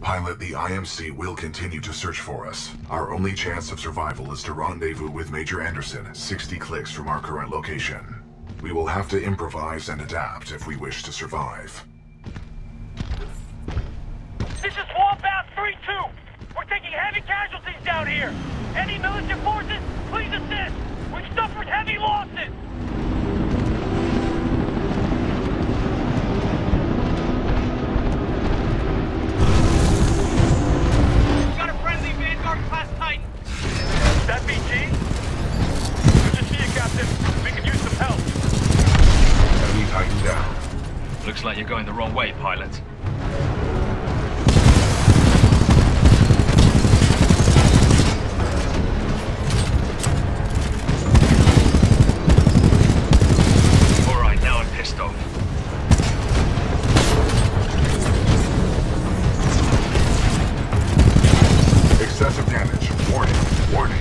Pilot, the IMC will continue to search for us. Our only chance of survival is to rendezvous with Major Anderson, 60 clicks from our current location. We will have to improvise and adapt if we wish to survive. This is Wombat 3-2. We're taking heavy casualties down here. Any militant forces, please assist. We've suffered heavy losses. Got a friendly Vanguard-class Titan. That BT? Good to see you, Captain. We could use some help. Enemy Titan down. Looks like you're going the wrong way, pilot. Alright, now I'm pissed off. Excessive damage. Warning. Warning.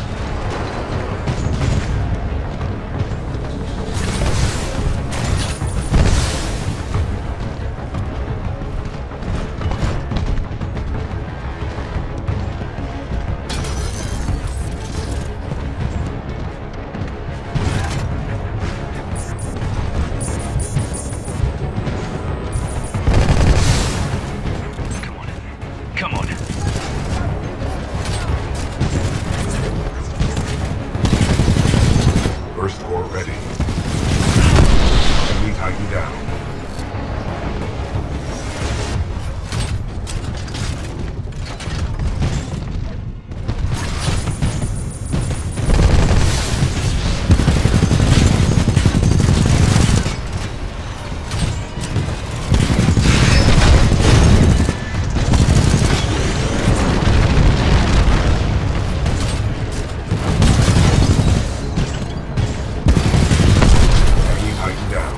Come on. First core ready. Enemy Titan down. Enemy Titan down.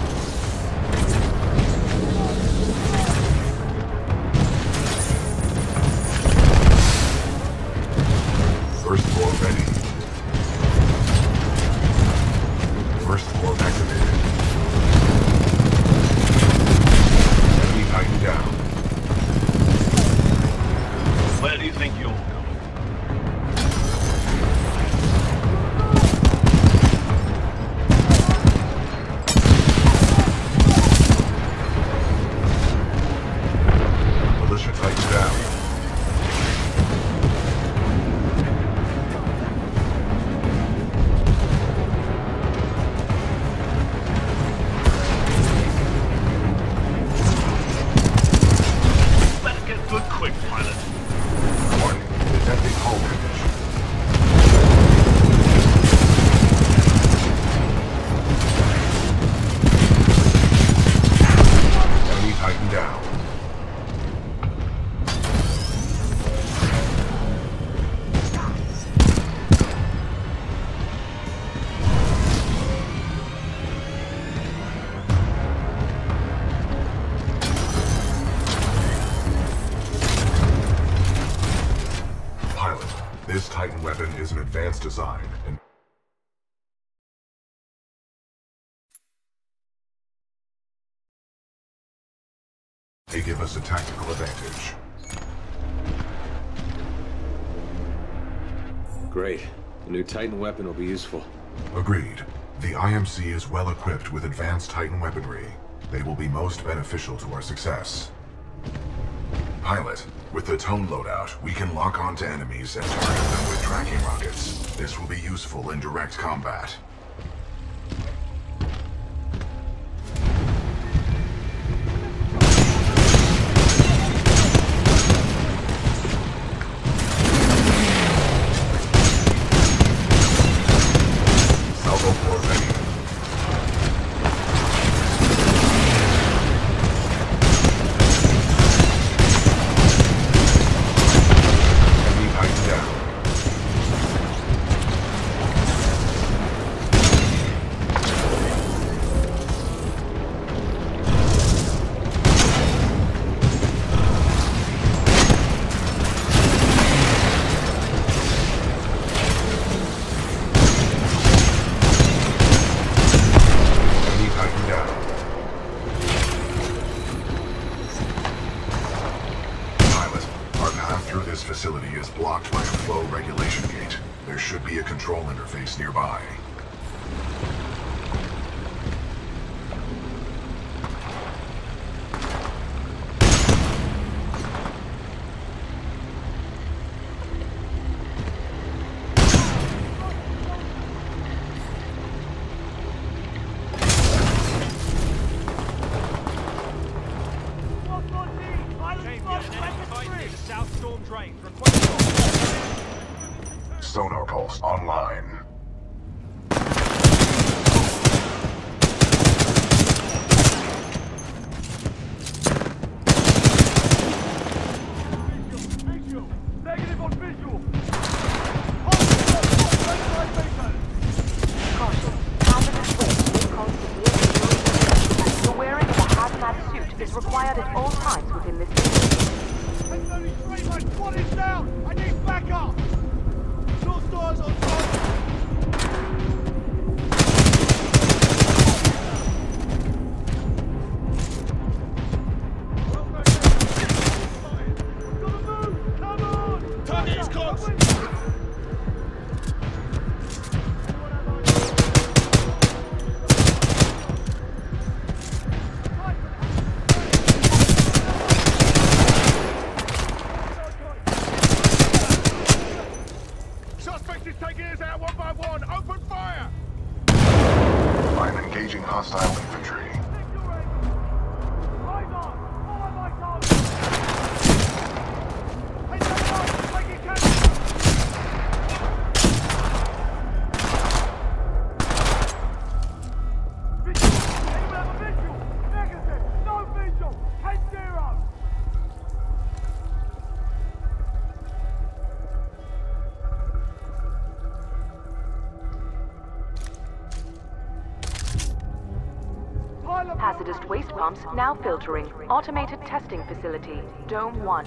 First core ready. First core activated. Enemy Titan down. Where do you think you're going? Militia Titan down. Better get good quick, pilot. Warning. Detecting hull condition. Enemy Titan down. Pilot, this Titan weapon is an advanced design and they give us a tactical advantage. Great. The new Titan weapon will be useful. Agreed. The IMC is well equipped with advanced Titan weaponry. They will be most beneficial to our success. Pilot, with the tone loadout, we can lock onto enemies and target them with tracking rockets. This will be useful in direct combat. Salvo core ready. Enemy Titan down. through this facility is blocked by a flow regulation gate. There should be a control interface nearby. Sonar pulse online. Negative on visual. Caution. Hazardous waste may cause severe injury. The wearing of a hazmat suit is required at all times within this facility. X-33, my squad is down! I need backup! Short stars on top! Gotta move! Come on! Turn these clocks! Suspect is taking us out one by one. Open fire! I'm engaging hostile infantry. Eyes on! Follow my target! Hey, take off! Taking casualties! Visual! Anyone have a visual? Negative! No visual! 10-0! Hazardous waste pumps now filtering. Automated testing facility. Dome 1.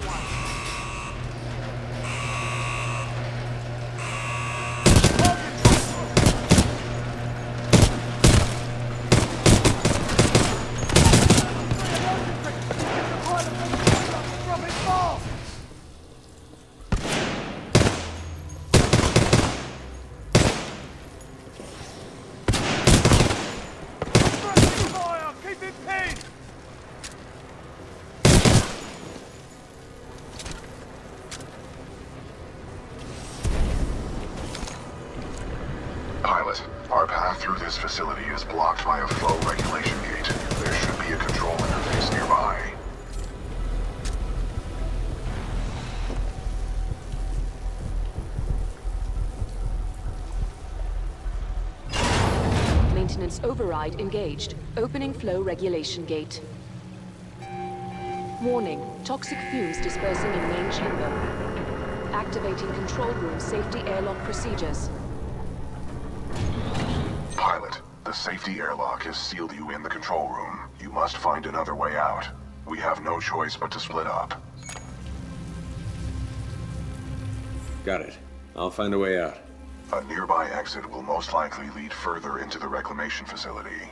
Keep it pinned! Pilot, our path through this facility is blocked by a flow regulation gate. There should be a control interface nearby. Maintenance override engaged. Opening flow regulation gate. Warning. Toxic fumes dispersing in main chamber. Activating control room safety airlock procedures. Pilot, the safety airlock has sealed you in the control room. You must find another way out. We have no choice but to split up. Got it. I'll find a way out. A nearby exit will most likely lead further into the reclamation facility.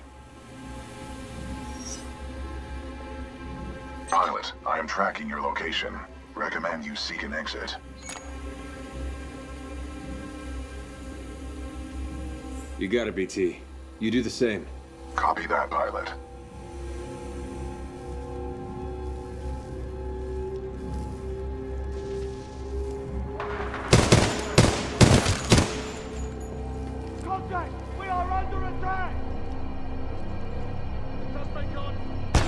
Pilot, I am tracking your location. Recommend you seek an exit. You got it, BT. You do the same. Copy that, pilot. Contact! We are under attack! Suspect on!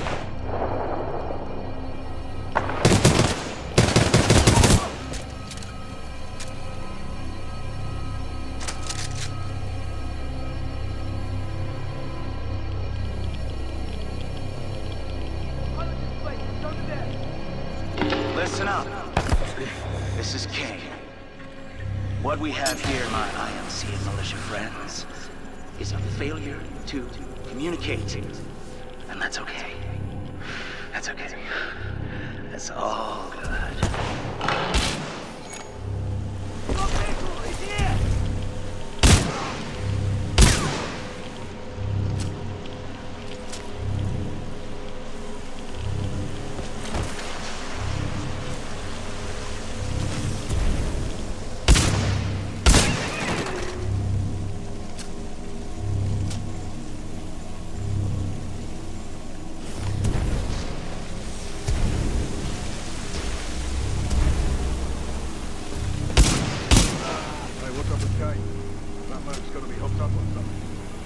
Listen up. This is Kane. What we have here, my IMC and militia friends, is a failure to communicate. And that's okay. That's okay. That's all good.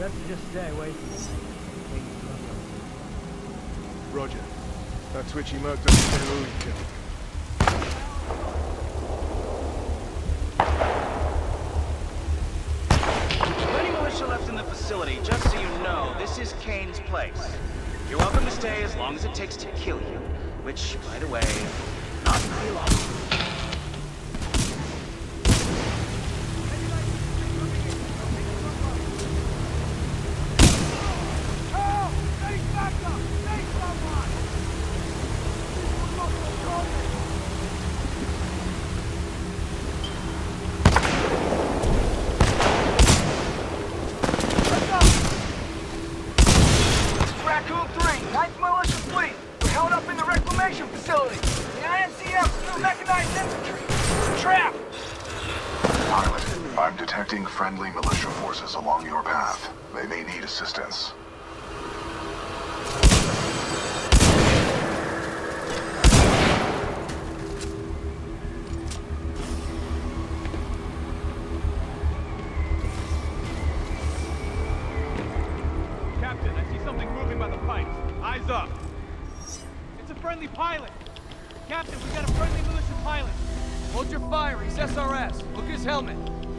Best to just stay away from this thing. Roger. That twitchy merc doesn't say who he killed. Plenty militia left in the facility. Just so you know, this is Kane's place. You're welcome to stay as long as it takes to kill you. Which, by the way, not very long. I'm detecting friendly militia forces along your path. They may need assistance. Captain, I see something moving by the pipes. Eyes up. It's a friendly pilot. Captain, we got a friendly militia pilot. Hold your fire. He's SRS. Look at his helmet.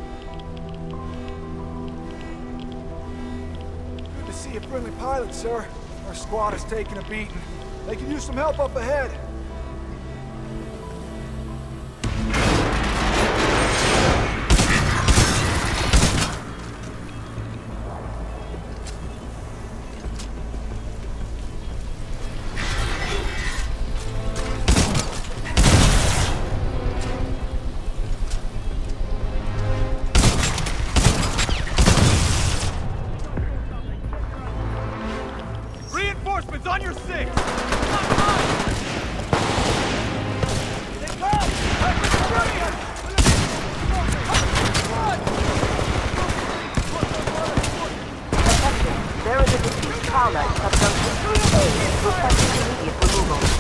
Good to see a friendly pilot, sir. Our squad is taking a beating. They could use some help up ahead. Reinforcements on your six! There is a deceased prowler in subjunction 3A, requesting immediate removal.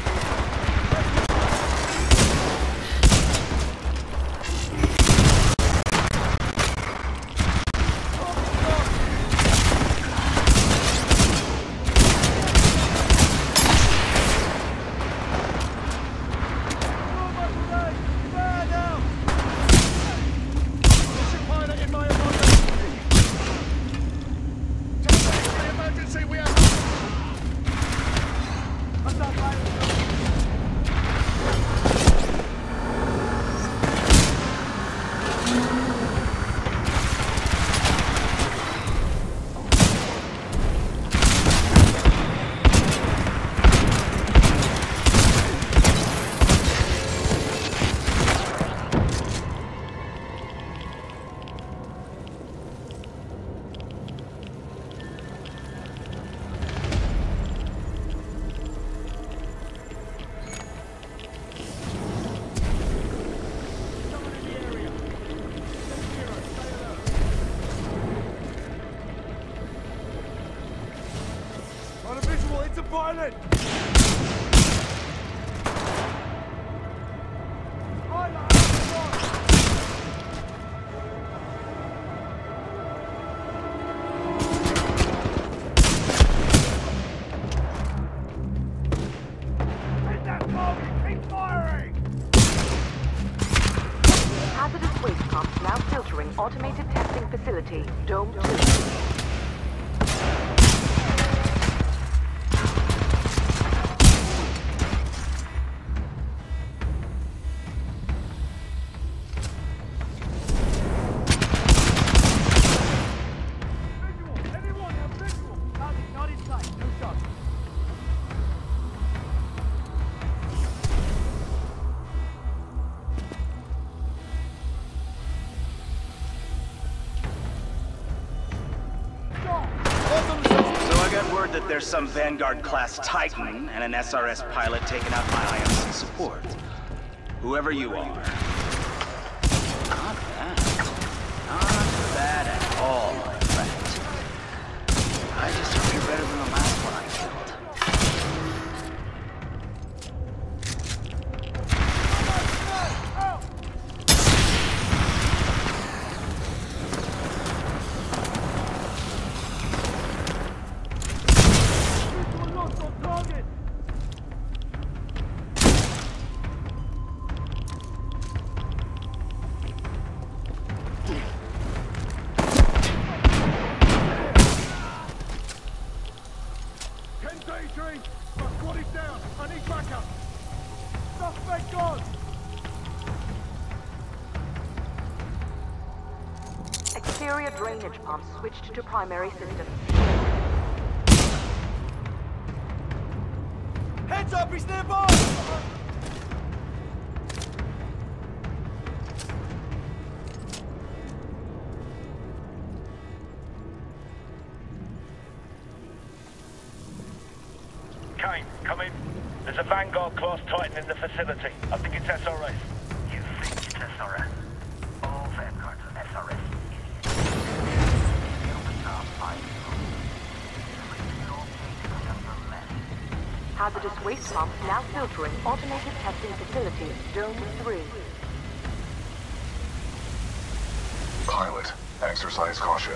On a visual, it's a pilot! Hazardous waste pumps now filtering automated testing facility, Dome 2. That there's some Vanguard-class Titan and an SRS pilot taking out my IMC support. Whoever you are. Not bad. Not bad at all, my friend. I just hope you're better than the last one I killed. Thank God! Exterior drainage pumps switched to primary systems. Heads up, he's nearby! Kane, come in. There's a Vanguard-class Titan in the facility. I think it's SRS. You think it's SRS? All Vanguards are SRS. Hazardous waste pumps now filtering automated testing facility, Dome 3. Pilot, exercise caution.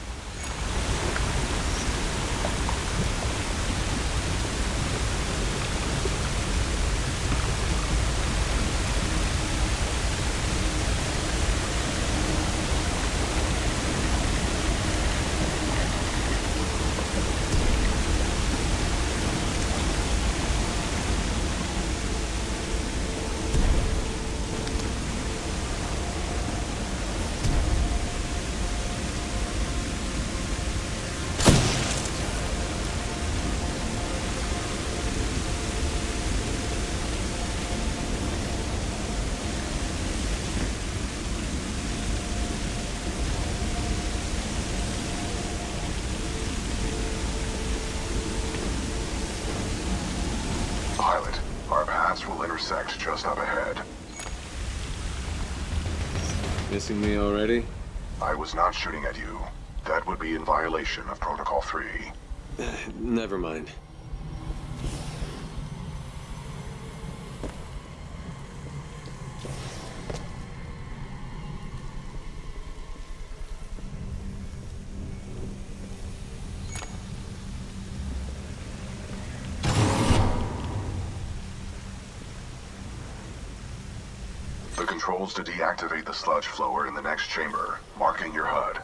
Pilot, our paths will intersect just up ahead. Missing me already? I was not shooting at you. That would be in violation of Protocol 3. Never mind. The controls to deactivate the sludge flow are in the next chamber, marking your HUD.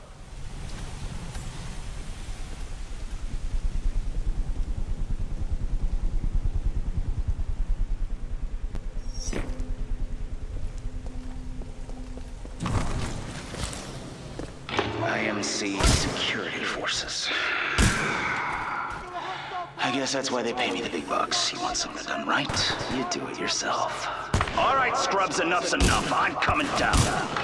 IMC security forces. I guess that's why they pay me the big bucks. You want something done right? You do it yourself. All right, scrubs, enough's enough. I'm coming down.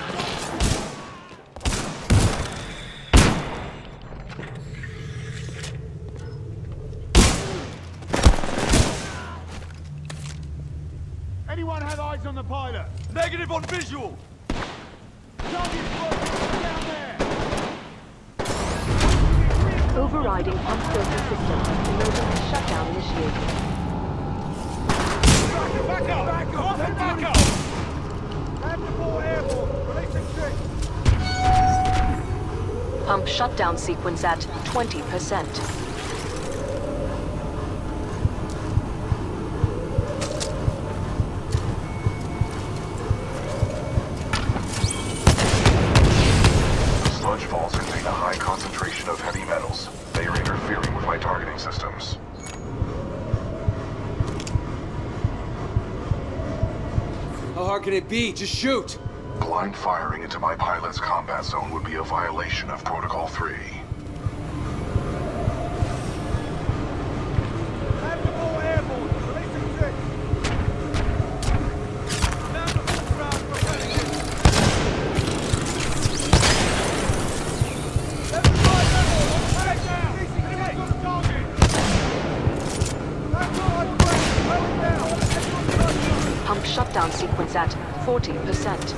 Anyone have eyes on the pilot? Negative on visual! Target's working down there! Overriding pump filter system. Emergency shutdown initiated. Back up! Back up! Back up! Have the ball airborne. Releasing six. Pump shutdown sequence at 20%. Sludge falls contain a high concentration of heavy metals. They are interfering with my targeting systems. How hard can it be? Just shoot! Blind firing into my pilot's combat zone would be a violation of Protocol 3. Have the ball airborne. Releasing six. Down the full ground for ready. Left and right level. Back down. Releasing six. On the target. That's all I'm doing. Well down. Pump shutdown sequence at 40%.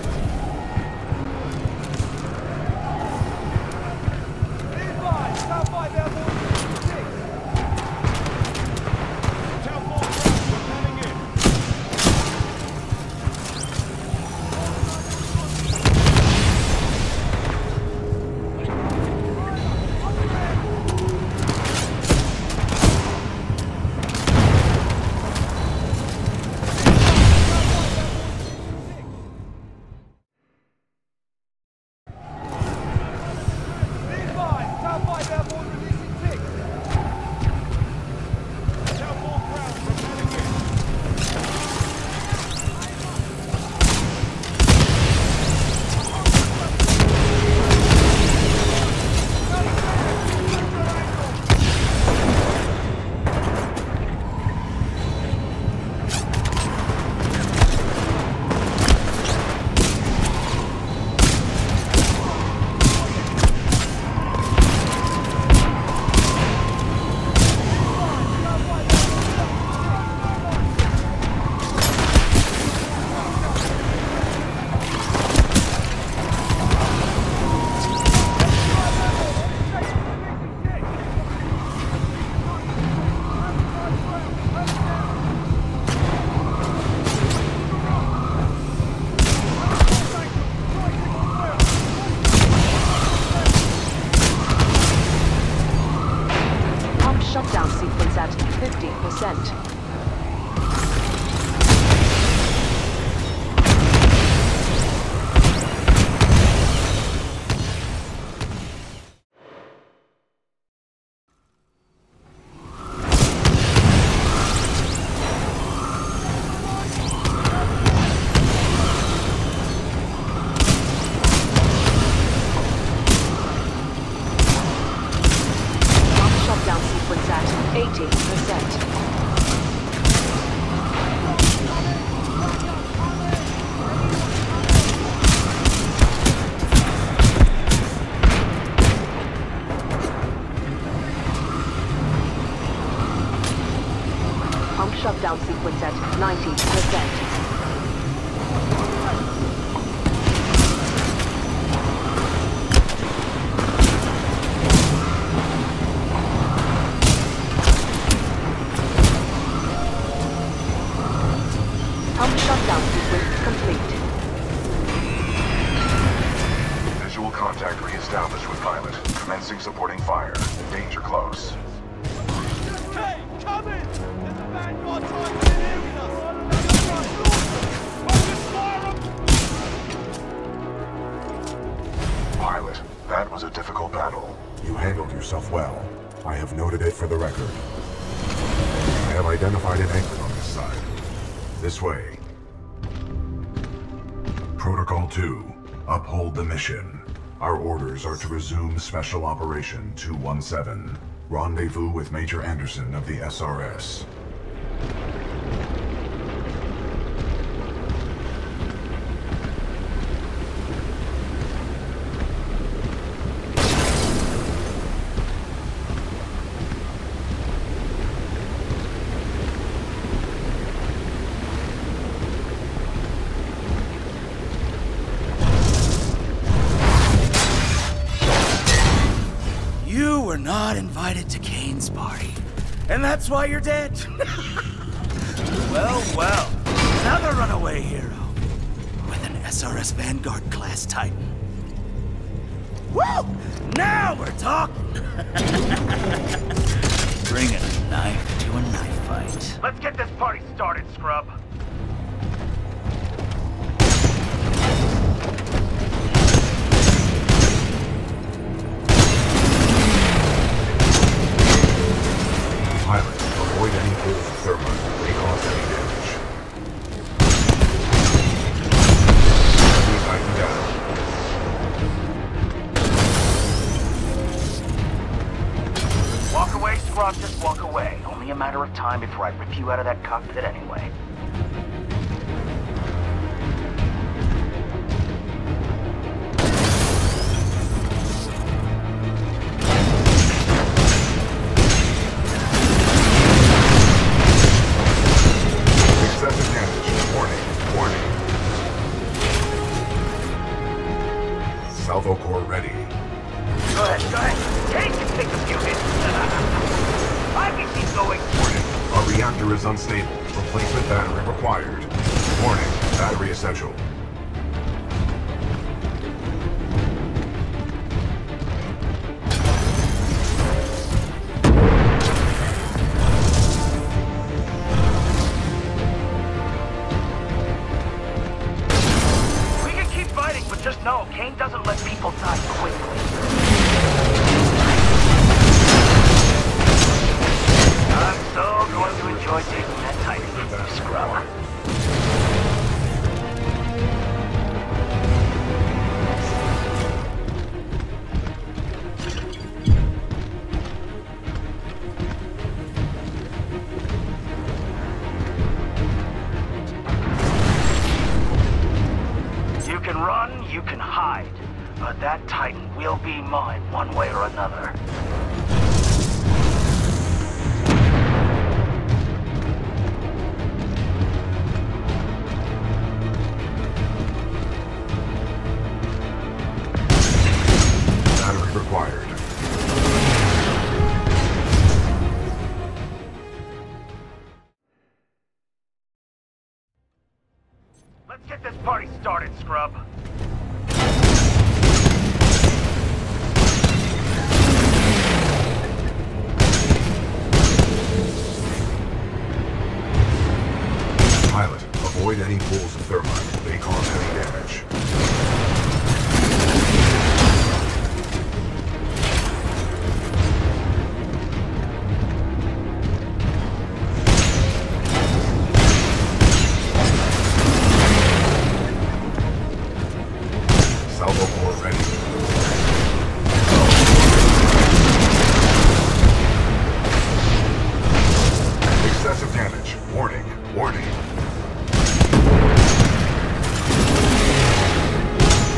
90%. Pump shutdown sequence complete. Visual contact re-established with pilot. Commencing supporting fire. Danger close. Hey, come in! There's a vanguard trying to get in with us! Focus fire on... Pilot, that was a difficult battle. You handled yourself well. I have noted it for the record. I have identified an exit on this side. This way. Protocol 2. Uphold the mission. Our orders are to resume Special Operation 217. Rendezvous with Major Anderson of the SRS. You were not invited to Kane's party, and that's why you're dead. Well, well, another runaway hero with an SRS Vanguard class Titan. Woo! Now we're talking. Bring a knife to a knife fight. Let's get this party started, scrub. Pilot, avoid any pools of thermite. They cause any damage. Please tighten down. Walk away, scrub, just walk away. Only a matter of time before I rip you out of that cockpit anyway. Excessive damage. Warning. Warning. Salvo core ready. Go ahead. Kane can take a few hits. I can keep going. Warning. Our reactor is unstable. Replacement battery required. Warning. Battery essential. We can keep fighting, but just know Kane doesn't let people die quickly. I'm so going to enjoy taking that Titan from you, scrub. You can run, you can hide, but that Titan will be mine one way or another. Battery required. Let's get this party started, scrub. Pilot, avoid any pools of thermite. They cause heavy damage. Salvo core ready. Excessive damage. Warning. Warning.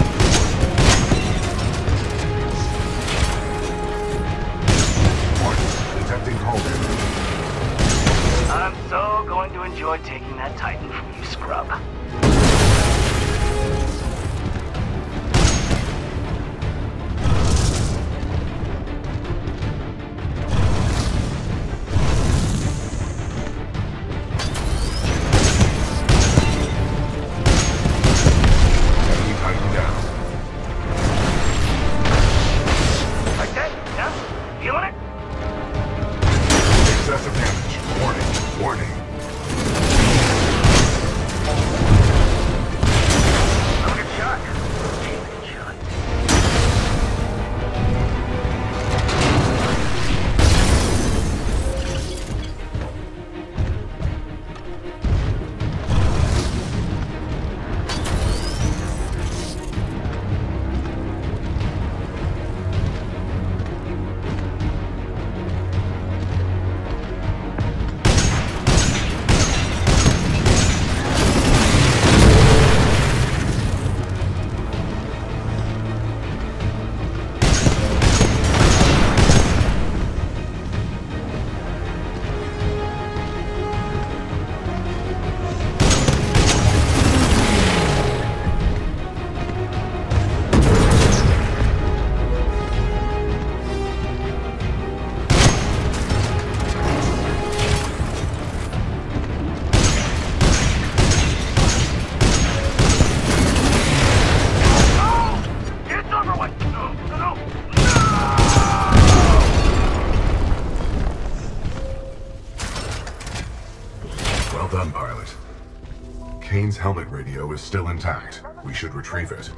Kane's helmet radio is still intact. We should retrieve it.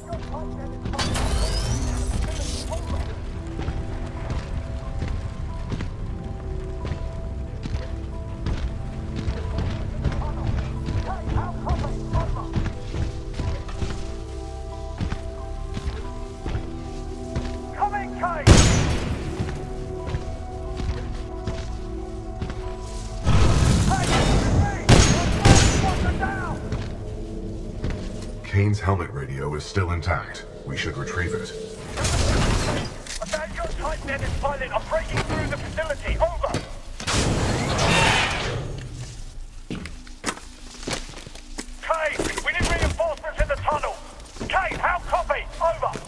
Kane's helmet radio is still intact. We should retrieve it. About your Titan pilot, I'm breaking through the facility. Over. Kay, we need reinforcements in the tunnel. Kay, how copy? Over.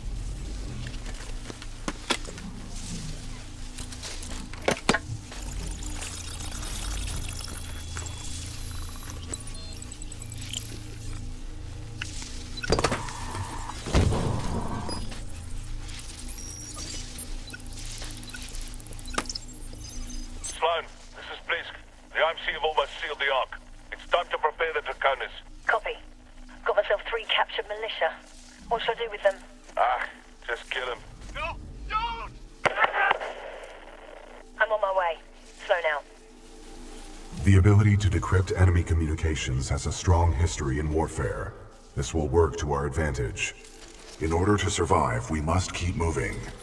Sloan, this is Blisk. The IMC have almost sealed the Ark. It's time to prepare the Draconis. Copy. Got myself 3 captured militia. What should I do with them? Just kill him. No, don't! I'm on my way. Slow now. The ability to decrypt enemy communications has a strong history in warfare. This will work to our advantage. In order to survive, we must keep moving.